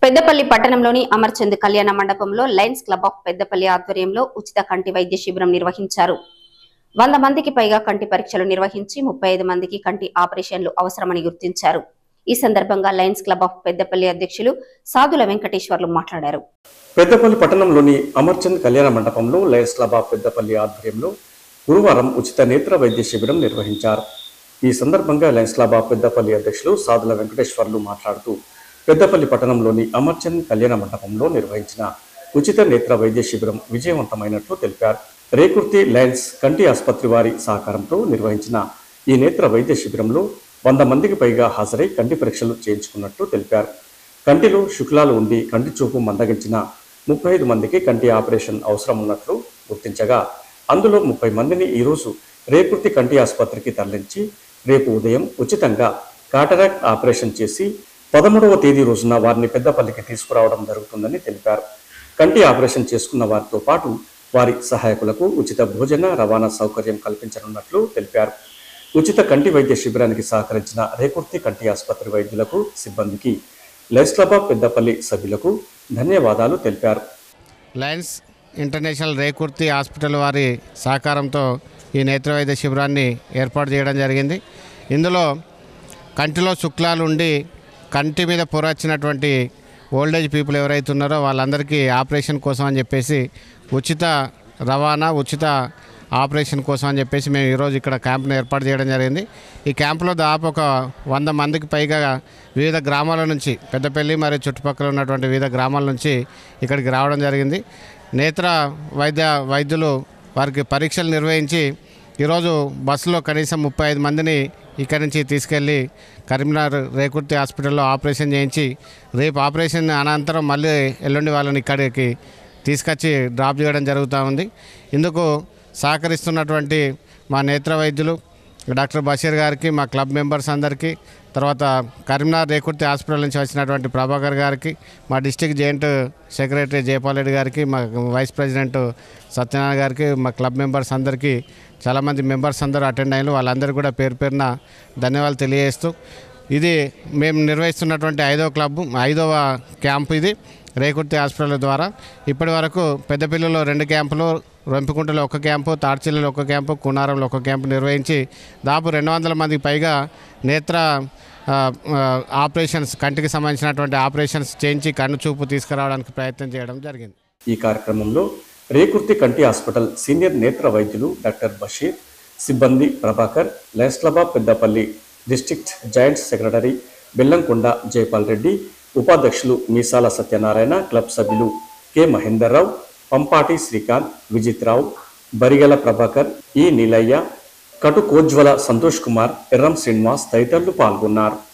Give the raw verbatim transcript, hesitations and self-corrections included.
పెద్దపల్లి పట్టణంలోని అమర్చంద్ కళ్యాణ మండపంలో లయన్స్ క్లబ్ ఆఫ్ పెద్దపల్లి ఆధ్వర్యంలో ఉచిత కంటి వైద్య శిబిరం నిర్వహించారు. వంద మందికి పైగా కంటి పరీక్షలు నిర్వహించి ముప్పై ఐదు మందికి కంటి ఆపరేషన్లు అవసరమని గుర్తించారు. ఈ సందర్భంగా లయన్స్ క్లబ్ ఆఫ్ పెద్దపల్లి అధ్యక్షులు సాదుల వెంకటేశ్వర్లు మాట్లాడారు. పెద్దపల్లి పట్టణంలోని అమర్చంద్ కళ్యాణ మండపంలో లయన్స్ క్లబ్ ఆఫ్ పెద్దపల్లి ఆధ్వర్యంలో గురువారం ఉచిత నేత్ర వైద్య శిబిరం నిర్వహించారు. ఈ సందర్భంగా లయన్స్ క్లబ్ ఆఫ్ పెద్దపల్లి అధ్యక్షులు సాదుల వెంకటేశ్వర్లు మాట్లాడుతూ పెద్దపల్లి పట్టణంలోని అమర్చంద్ కళ్యాణ మండపంలో నిర్వహించిన ఉచిత నేత్ర వైద్య శిబిరం విజయవంతమైనట్లు తెలిపారు. రేకుర్తి లయన్స్ కంటి ఆసుపత్రి వారి సహకారంతో నిర్వహించిన ఈ నేత్ర వైద్య శిబిరంలో వంద మందికి పైగా హాజరై కంటి పరీక్షలు చేయించుకున్నట్లు తెలిపారు. కంటిలో శుక్లాలు ఉండి కంటి చూపు మందగించిన ముప్పై ఐదు మందికి కంటి ఆపరేషన్ అవసరం ఉన్నట్లు గుర్తించగా అందులో ముప్పై మందిని ఈరోజు రేకుర్తి కంటి ఆసుపత్రికి తరలించి రేపు ఉదయం ఉచితంగా కాటరాక్ట్ ఆపరేషన్ చేసి పదమూడవ తేదీ రోజున వారిని పెద్దపల్లికి తీసుకురావడం జరుగుతుందని తెలిపారు. కంటి ఆపరేషన్ చేసుకున్న వారితో పాటు వారి సహాయకులకు ఉచిత భోజన రవాణా సౌకర్యం కల్పించనున్నట్లు తెలిపారు. ఉచిత కంటి వైద్య శిబిరానికి సహకరించిన రేకుర్తి కంటి ఆసుపత్రి వైద్యులకు సిబ్బందికి లయన్స్ క్లబ్ ఆఫ్ పెద్దపల్లి సభ్యులకు ధన్యవాదాలు తెలిపారు. లయన్స్ ఇంటర్నేషనల్ రేకుర్తి హాస్పిటల్ వారి సహకారంతో ఈ నేత్ర వైద్య శిబిరాన్ని ఏర్పాటు చేయడం జరిగింది. ఇందులో కంటిలో శుక్లాలు ఉండి కంటి మీద పొర వచ్చినటువంటి ఓల్డేజ్ పీపుల్ ఎవరైతే ఉన్నారో వాళ్ళందరికీ ఆపరేషన్ కోసం అని చెప్పేసి ఉచిత రవాణా ఉచిత ఆపరేషన్ కోసం అని చెప్పేసి మేము ఈరోజు ఇక్కడ క్యాంప్ను ఏర్పాటు చేయడం జరిగింది. ఈ క్యాంపులో దాదాపు ఒక వంద మందికి పైగా వివిధ గ్రామాల నుంచి పెద్దపల్లి మరియు చుట్టుపక్కల ఉన్నటువంటి వివిధ గ్రామాల నుంచి ఇక్కడికి రావడం జరిగింది. నేత్ర వైద్య వైద్యులు వారికి పరీక్షలు నిర్వహించి ఈరోజు బస్సులో కనీసం ముప్పై ఐదు మందిని ఇక్కడి నుంచి తీసుకెళ్ళి కరీంనగర్ రేకుర్తి హాస్పిటల్లో ఆపరేషన్ చేయించి రేపు ఆపరేషన్ అనంతరం మళ్ళీ ఎల్లుండి వాళ్ళని ఇక్కడికి తీసుకొచ్చి డ్రాప్ చేయడం జరుగుతూ ఉంది. ఇందుకు సహకరిస్తున్నటువంటి మా నేత్ర వైద్యులు డాక్టర్ బషీర్ గారికి, మా క్లబ్ మెంబర్స్ అందరికీ, తర్వాత కరీంనగర్ రేకుర్తి హాస్పిటల్ నుంచి వచ్చినటువంటి ప్రభాకర్ గారికి, మా district joint secretary Jayapal Reddy గారికి, మా వైస్ ప్రెసిడెంట్ సత్యనారాయణ గారికి, మా క్లబ్ మెంబర్స్ అందరికీ చాలామంది మెంబర్స్ అందరూ అటెండ్ అయిన వాళ్ళందరికీ కూడా పేరు పేరున ధన్యవాదాలు తెలియజేస్తూ ఇది మేము నిర్వహిస్తున్నటువంటి ఐదవ క్లబ్ ఐదవ క్యాంపు ఇది రేకుర్తి హాస్పిటల్ ద్వారా. ఇప్పటి వరకు పెద్దపల్లిలో రెండు క్యాంపులు, రొంపికుంటలో ఒక క్యాంపు, తాడ్చిల్లలో ఒక క్యాంపు, కునారంలో ఒక క్యాంపు నిర్వహించి దాదాపు రెండు వందల మందికి పైగా నేత్ర ఆపరేషన్స్ కంటికి సంబంధించినటువంటి ఆపరేషన్స్ చేయించి కన్ను చూపు తీసుకురావడానికి ప్రయత్నం చేయడం జరిగింది. ఈ కార్యక్రమంలో రేకుర్తి కంటి హాస్పిటల్ సీనియర్ నేత్ర వైద్యులు డాక్టర్ బషీర్, సిబ్బంది Prabhakar, lions club of Peddapalli district joint secretary Bellamkonda Jayapal Reddy, ఉపాధ్యక్షులు మీసాల సత్యనారాయణ, క్లబ్ సభ్యులు కె మహేందర్ రావు, పంపాటి శ్రీకాంత్, విజిత్ రావు, బరిగల ప్రభాకర్, ఈ నీలయ్య, కటు కోజ్వల సంతోష్ కుమార్, ఎర్రం శ్రీనివాస్ తదితరులు పాల్గొన్నారు.